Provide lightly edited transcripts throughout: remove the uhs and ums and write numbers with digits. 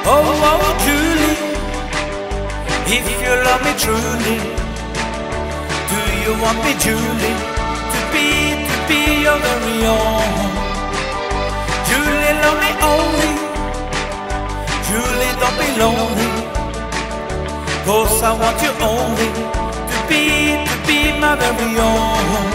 Oh, oh, Julie, if you love me truly, do you want me, Julie, to be your very own? Julie, love me only. Julie, don't be lonely, 'cause I want you only to be my very own.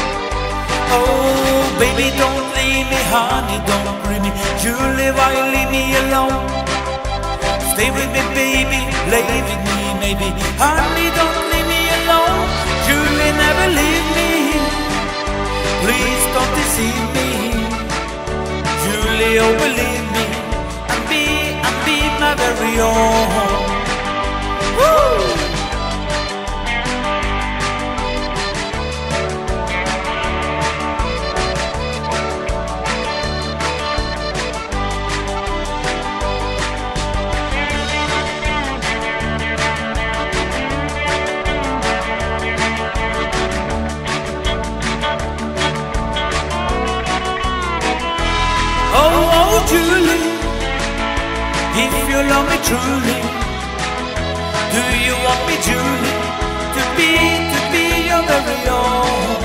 Oh, baby, don't leave me, honey, don't bring me. Julie, why leave me alone? Stay with me, baby, lay with me, maybe. Honey, don't leave me alone. Julie, never leave me. Please don't deceive me. Julie, oh, believe me, and be my very own. Woo! Oh, oh, Julie, if you love me truly, do you want me, Julie, to be your very own?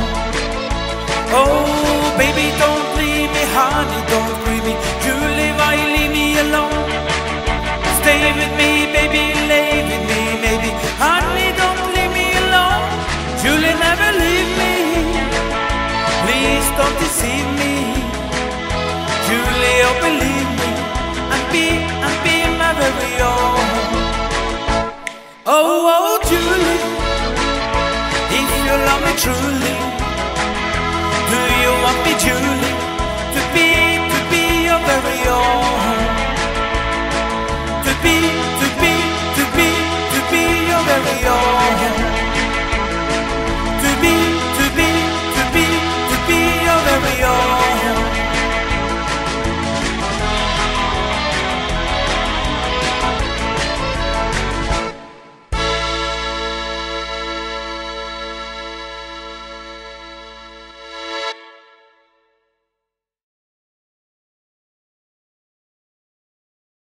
Oh, baby, don't leave me, honey, don't leave me. Julie, why leave me alone? Stay with me, baby, lay with me, maybe. Honey, don't leave me alone. Julie, never leave me. Please don't deceive me. Julie, oh, believe me, and be my very own. Oh, oh, Julie, if you love me truly, do you want me, Julie?